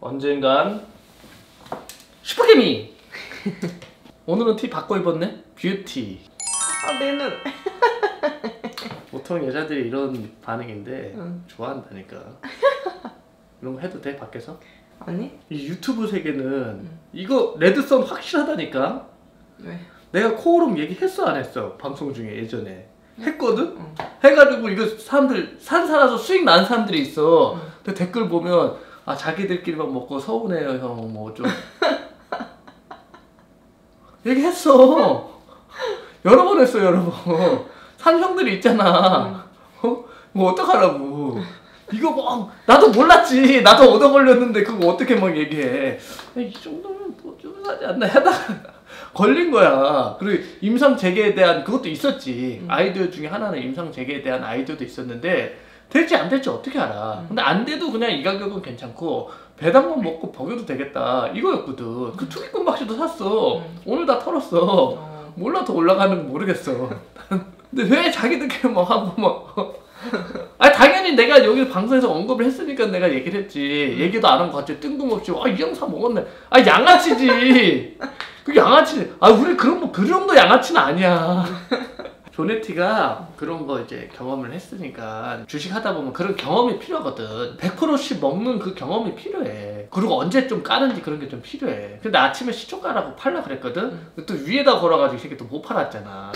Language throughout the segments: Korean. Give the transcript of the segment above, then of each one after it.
언젠간 슈퍼개미! 오늘은 티 바꿔 입었네? 뷰티. 아, 내 눈. 보통 여자들이 이런 반응인데 좋아한다니까. 이런 거 해도 돼? 밖에서? 아니? 이 유튜브 세계는 이거 레드썬 확실하다니까? 왜? 내가 코오롱 얘기했어 안 했어? 방송 중에 예전에 했거든? 해가지고 이거 사람들 산 살아서 수익 난 사람들이 있어. 근데 댓글 보면 아 자기들끼리만 먹고 서운해요 형 뭐 좀 얘기했어. 여러 번 했어 여러 번. 산 형들이 있잖아. 뭐 어떡하라고. 이거 뭐 나도 몰랐지. 나도 얻어 걸렸는데 그거 어떻게 막 얘기해. 이 정도면 뭐 좀 하지 않나 하다가 걸린 거야. 그리고 임상재계에 대한 그것도 있었지. 아이디어 중에 하나는 임상재계에 대한 아이디어도 있었는데 될지 안 될지 어떻게 알아. 근데 안 돼도 그냥 이 가격은 괜찮고 배당만 먹고 먹여도 되겠다 이거였거든. 그 투기권 박씨도 샀어. 오늘 다 털었어. 몰라 더 올라가는 건 모르겠어. 근데 왜 자기들끼리 뭐 하고 막 아니 당연히 내가 여기 방송에서 언급을 했으니까 내가 얘기를 했지. 얘기도 안 한 거 같지. 뜬금없이 아 이 형 사 먹었네. 아 양아치지. 그 양아치. 아 우리 그런 뭐 그 정도 양아치는 아니야. 조네티가 그런 거 이제 경험을 했으니까 주식 하다 보면 그런 경험이 필요하거든. 100%씩 먹는 그 경험이 필요해. 그리고 언제 좀 까는지 그런 게 좀 필요해. 근데 아침에 시초가라고 팔라 그랬거든. 또 위에다 걸어가지고 이 새끼 또 못 팔았잖아.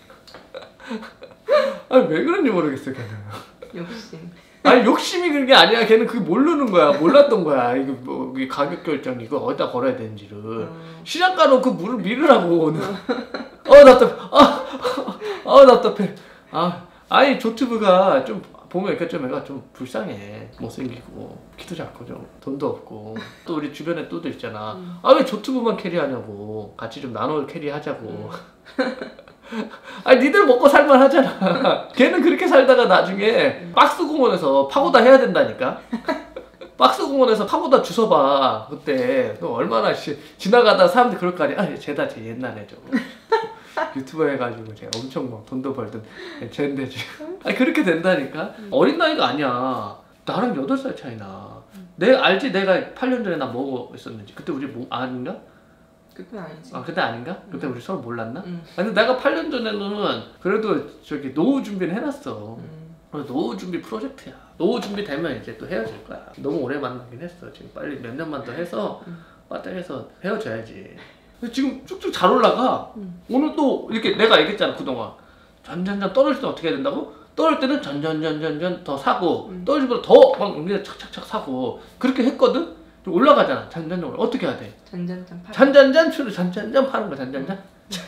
아니 왜 그런지 모르겠어 걔는. 욕심. 아니 욕심이 그런 게 아니야. 걔는 그게 모르는 거야. 몰랐던 거야. 이거 뭐 가격 결정 이거 어디다 걸어야 되는지를. 시장가로 그 물을 밀으라고. 답답해. 답답해. 아니 조튜브가 좀 보면 이렇게 좀 애가 좀 불쌍해. 못생기고 키도 작고 좀 돈도 없고 또 우리 주변에 또도 있잖아. 아 왜 조튜브만 캐리하냐고. 같이 좀 나눠 캐리하자고. 아니 니들 먹고 살만 하잖아. 걔는 그렇게 살다가 나중에 박스공원에서 파고다 해야 된다니까. 박스공원에서 파고다 주워봐. 그때 너 얼마나 지나가다 사람들이 그럴 거 아니야. 아 쟤다 쟤 옛날에 저거 유튜버 해가지고 제가 엄청 막 돈도 벌던 쟤인데 지금 아니 그렇게 된다니까. 어린 나이가 아니야. 나랑 8살 차이나. 알지? 내가 8년 전에 나 뭐고 있었는지. 그때 우리 뭐 아닌가? 그건 아니지. 아 그때 아닌가? 그때 우리 서로 몰랐나? 아니 내가 8년 전에는 그래도 저기 노후 준비는 해놨어. 노후 준비 프로젝트야. 노후 준비 되면 이제 또 헤어질 거야. 너무 오래 만나긴 했어. 지금 빨리 몇 년만 더 해서 빠딱해서 헤어져야지. 지금 쭉쭉 잘 올라가. 오늘 또 이렇게 내가 얘기했잖아 그동안. 전전전 떨어질 때 어떻게 해야 된다고? 떨어질 때는 전전전전전 더 사고 떨어질 때보다 더막 우리가 착착착 사고 그렇게 했거든? 올라가잖아. 잔잔잔 어떻게 해야 돼? 잔잔잔 파는 잔잔잔 추를 잔잔잔 파는 거야. 잔잔잔.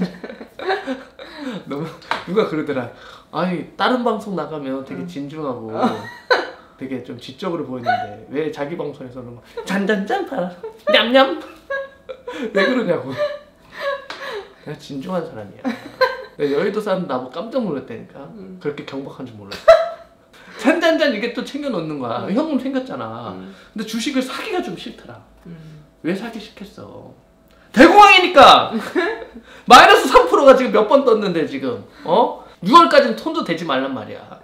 너무 누가 그러더라. 아니 다른 방송 나가면 되게 진중하고 되게 좀 지적으로 보이는데 왜 자기 방송에서는 막 잔잔잔 팔아 냠냠 왜 그러냐고. 내가 진중한 사람이야. 여의도 사람 나보고 깜짝 놀랐다니까. 그렇게 경박한 줄 몰랐어. 잔잔잔 이게 또 챙겨 놓는 거야. 형은 생겼잖아. 근데 주식을 사기가 좀 싫더라. 왜 사기 싫겠어? 대공황이니까! 마이너스 3%가 지금 몇 번 떴는데 지금 6월까지는 톤도 되지 말란 말이야.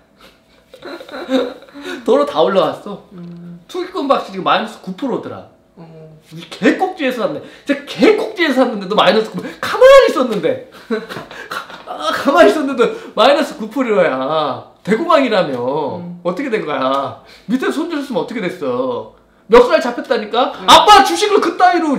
도로 다 올라왔어. 투기권 박씨 지금 마이너스 9%더라. 우리 개꼭지에서 샀네. 진짜 개꼭지에서 샀는데 너 마이너스 9%. 가만히 있었는데. 가만히 있었는데 마이너스 9%야. 대공황이라며. 어떻게 된 거야? 밑에 손 들었으면 어떻게 됐어? 멱살 잡혔다니까? 아빠 주식을 그따위로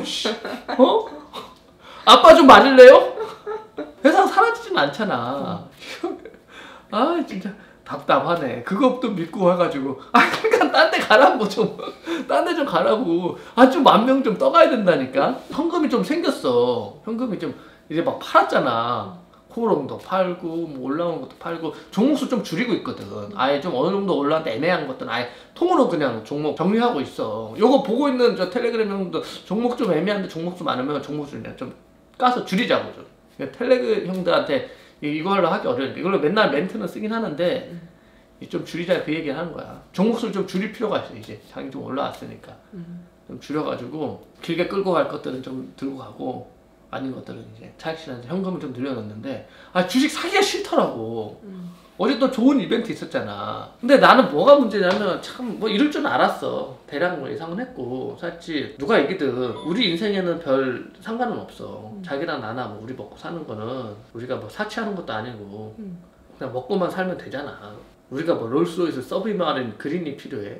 아빠 좀 맞을래요? 회사 사라지진 않잖아. 아 진짜 답답하네. 그것도 믿고 와가지고 그러니까 딴 데 가라고 좀. 딴 데 좀 가라고. 좀 10,000명 좀 떠가야 된다니까. 현금이 좀 생겼어. 현금이 좀 이제 막 팔았잖아. 코오롱도 팔고 뭐 올라오는 것도 팔고 종목수 좀 줄이고 있거든. 아예 좀 어느 정도 올라왔는데 애매한 것들은 아예 통으로 그냥 종목 정리하고 있어. 요거 보고 있는 저 텔레그램 형도 종목 좀 애매한데 종목수 많으면 종목수 그냥 좀 까서 줄이자고 좀. 그러니까 텔레그 형들한테 이걸로 하기 어려우니까 이걸로 맨날 멘트는 쓰긴 하는데 좀 줄이자 그 얘기를 하는 거야. 종목수를 좀 줄일 필요가 있어. 이제 장이 좀 올라왔으니까 좀 줄여가지고 길게 끌고 갈 것들은 좀 들고 가고 아닌 것들은 이제 차익실현해서 현금을 좀 늘려놨는데 주식 사기가 싫더라고. 어제 또 좋은 이벤트 있었잖아. 근데 나는 뭐가 문제냐면 참 뭐 이럴 줄 알았어. 대략 뭐 예상은 했고 사실 누가 얘기든 우리 인생에는 별 상관은 없어. 자기랑 나나 뭐 우리 먹고 사는 거는 우리가 뭐 사치하는 것도 아니고 그냥 먹고만 살면 되잖아. 우리가 뭐 롤스로이스 서브마린 그린이 필요해.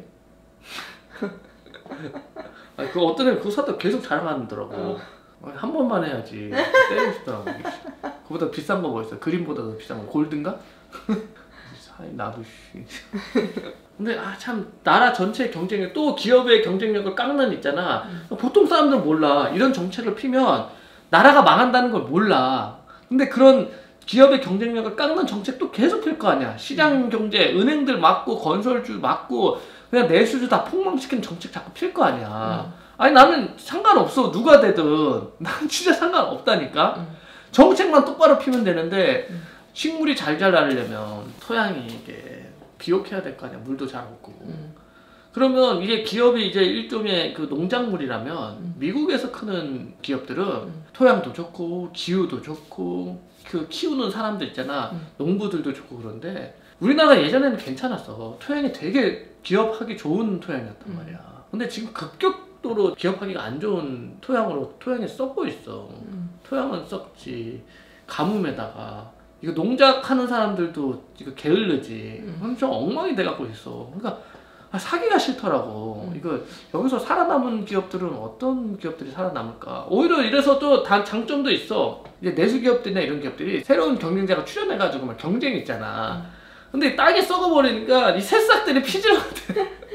그 어떤 애는 그거 사다 계속 자랑하더라고. 한 번만 해야지. 때리고 싶더라고. 그보다 비싼 거 뭐 있어? 그린보다 더 비싼 거 골든가? 나도 씨. 근데 참 나라 전체의 경쟁력 또 기업의 경쟁력을 깎는 있잖아. 보통 사람들은 몰라. 이런 정책을 피면 나라가 망한다는 걸 몰라. 근데 그런 기업의 경쟁력을 깎는 정책도 계속 필 거 아니야. 시장 경제, 은행들 막고 건설주 막고 그냥 내수주 다 폭망시키는 정책 자꾸 필 거 아니야. 아니 나는 상관없어. 누가 되든 난 진짜 상관없다니까. 정책만 똑바로 피면 되는데 식물이 잘 자라려면 토양이 이게 비옥해야 될 거 아니야. 물도 잘 없고. 그러면 이게 기업이 이제 일종의 그 농작물이라면 미국에서 크는 기업들은 토양도 좋고 기후도 좋고 그 키우는 사람들 있잖아. 농부들도 좋고 그런데 우리나라 예전에는 괜찮았어. 토양이 되게 기업하기 좋은 토양이었단 말이야. 근데 지금 급격도로 기업하기가 안 좋은 토양으로 토양이 썩고 있어. 토양은 썩지. 가뭄에다가 이거 농작하는 사람들도 이거 게을르지. 좀 엉망이 돼갖고 있어. 그러니까 사기가 싫더라고. 이거 여기서 살아남은 기업들은 어떤 기업들이 살아남을까? 오히려 이래서 또 장점도 있어. 이제 내수 기업들이나 이런 기업들이 새로운 경쟁자가 출연해가지고 막 경쟁이 있잖아. 근데 땅이 썩어버리니까 이 새싹들이 피질 못해.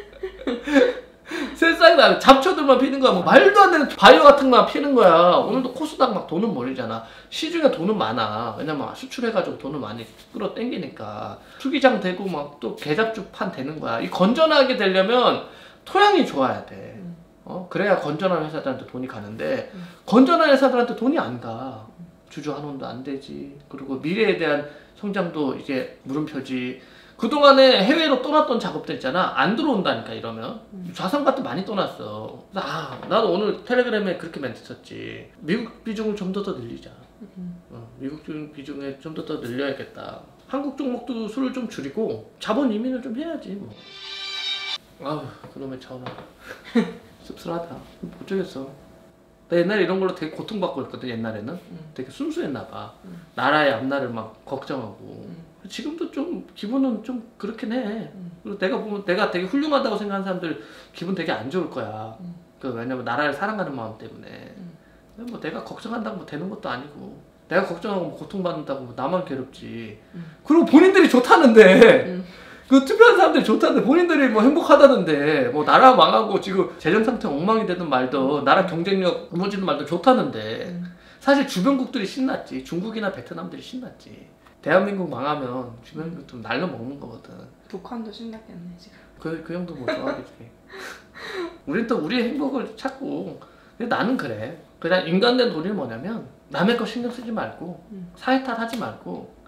새싹이 잡초들만 피는 거야. 뭐 말도 안 되는 바이오 같은 거만 피는 거야. 오늘도 코스닥 막 돈은 벌이잖아. 시중에 돈은 많아. 왜냐면 수출해가지고 돈을 많이 끌어당기니까. 투기장 되고 막 또 개잡주판 되는 거야. 이 건전하게 되려면 토양이 좋아야 돼. 그래야 건전한 회사들한테 돈이 가는데 건전한 회사들한테 돈이 안 가. 주주 환원도 안 되지. 그리고 미래에 대한 성장도 이제 물음표지. 그동안에 해외로 떠났던 작업들 있잖아. 안 들어온다니까 이러면. 좌상 같은 많이 떠났어. 나도 오늘 텔레그램에 그렇게 멘트 썼지. 미국 비중을 좀 더 늘리자. 미국 비중에 좀 더 늘려야겠다. 한국 종목도 수를 좀 줄이고 자본 이민을 좀 해야지 뭐. 아우 그놈의 전화. 씁쓸하다. 어쩌겠어. 나 옛날에 이런 걸로 되게 고통받고 있거든. 옛날에는 되게 순수했나 봐. 나라의 앞날을 막 걱정하고. 지금도 좀 기분은 좀 그렇긴 해. 그리고 내가 보면 내가 되게 훌륭하다고 생각하는 사람들 기분 되게 안 좋을 거야. 왜냐면 나라를 사랑하는 마음 때문에. 뭐 내가 걱정한다고 뭐 되는 것도 아니고. 내가 걱정하고 뭐 고통받는다고 뭐 나만 괴롭지. 그리고 본인들이 좋다는데. 그 투표한 사람들이 좋다는데 본인들이 뭐 행복하다는데 뭐 나라 망하고 지금 재정 상태 엉망이 되든 말든 나라 경쟁력 무너지는 말든 좋다는데 사실 주변국들이 신났지. 중국이나 베트남들이 신났지. 대한민국 망하면 주변국 좀 날려 먹는 거거든. 북한도 신났겠네 지금. 그 형도 뭐 좋아하겠지. 우린 또 우리의 행복을 찾고. 근데 나는 그래. 그냥 인간된 논리는 뭐냐면 남의 거 신경 쓰지 말고 사회 탓하지 말고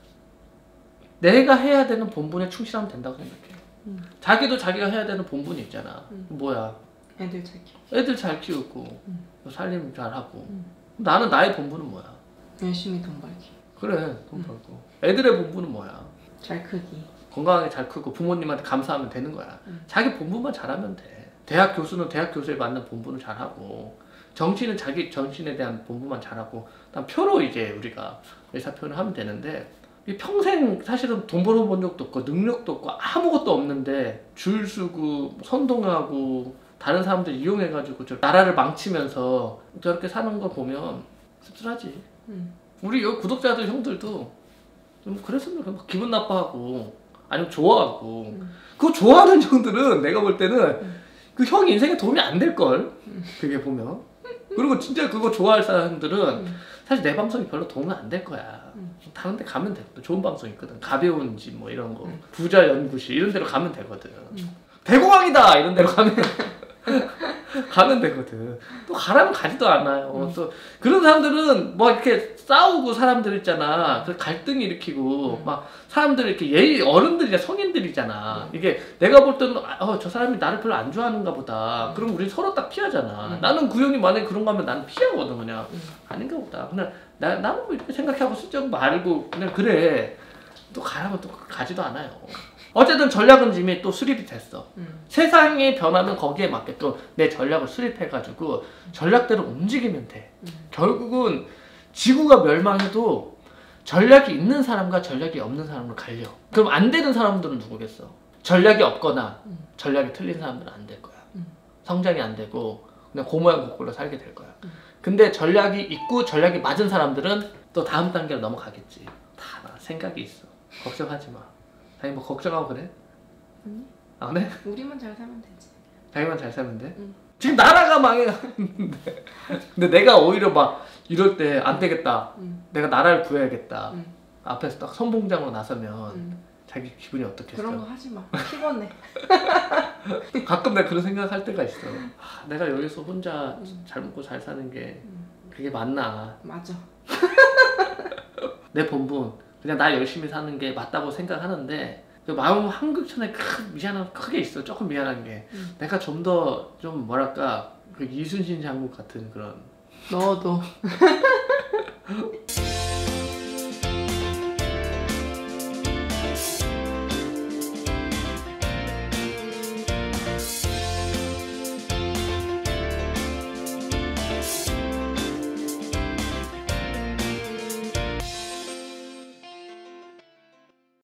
내가 해야 되는 본분에 충실하면 된다고 생각해. 자기도 자기가 해야 되는 본분이 있잖아. 뭐야? 애들 잘 키워. 애들 잘 키우고 살림 잘하고. 나는 나의 본분은 뭐야? 열심히 돈 벌기. 그래 돈 벌고. 애들의 본분은 뭐야? 잘 크기. 건강하게 잘 크고 부모님한테 감사하면 되는 거야. 자기 본분만 잘하면 돼. 대학 교수는 대학 교수에 맞는 본분을 잘하고 정치는 자기 정신에 대한 본분만 잘하고 그다음 표로 이제 우리가 의사표현을 하면 되는데 이 평생 사실은 돈 벌어본 적도 없고 능력도 없고 아무것도 없는데 줄 서고 선동하고 다른 사람들 이용해가지고 저 나라를 망치면서 저렇게 사는 거 보면 씁쓸하지. 우리 여기 구독자들 형들도 좀 그랬으면 막 기분 나빠하고 아니면 좋아하고 그거 좋아하는 형들은 내가 볼 때는 그 형 인생에 도움이 안 될걸. 그게 보면. 그리고 진짜 그거 좋아할 사람들은 사실 내 방송이 별로 도움은 안 될 거야. 다른 데 가면 돼. 좋은 방송 있거든. 가벼운 집 뭐 이런 거. 부자 연구실 이런 데로 가면 되거든. 대공황이다 이런 데로 가면 가면 되거든. 또 가라면 가지도 않아요. 또 그런 사람들은 뭐 이렇게 싸우고 사람들 있잖아. 그 갈등 일으키고 막 사람들 이렇게 어른들이야 성인들이잖아. 이게 내가 볼 때는 저 사람이 나를 별로 안 좋아하는가 보다. 그럼 우리 서로 딱 피하잖아. 나는 구형이 만약에 그런 거 하면 나는 피하거든 그냥. 아닌가 보다. 그냥 나는 뭐 이렇게 생각하고 슬쩍 말고 그냥 그래. 또 가라면 또 가지도 않아요. 어쨌든 전략은 이미 또 수립이 됐어. 세상의 변화는 거기에 맞게끔 내 전략을 수립해가지고 전략대로 움직이면 돼. 결국은 지구가 멸망해도 전략이 있는 사람과 전략이 없는 사람으로 갈려. 그럼 안 되는 사람들은 누구겠어? 전략이 없거나 전략이 틀린 사람들은 안 될 거야. 성장이 안 되고 그냥 고모양고꼴로 살게 될 거야. 근데 전략이 있고 전략이 맞은 사람들은 또 다음 단계로 넘어가겠지. 다 생각이 있어. 걱정하지 마. 자기 뭐 걱정하고 그래? 안 해? 우리만 잘 살면 되지. 자기만 잘 살면 돼? 지금 나라가 망해가는데 근데 내가 오히려 막 이럴 때 안 되겠다. 내가 나라를 구해야겠다. 앞에서 딱 선봉장으로 나서면 자기 기분이 어떻겠어? 그런 거 하지 마. 피곤해. 가끔 내가 그런 생각할 때가 있어. 내가 여기서 혼자 잘 먹고 잘 사는 게 그게 맞나? 맞아. 내 본분 그냥 나 열심히 사는 게 맞다고 생각하는데 그 마음 한극천에 크게 있어. 조금 미안한 게 내가 좀 더 좀 뭐랄까 그 이순신 장국 같은 그런 너도.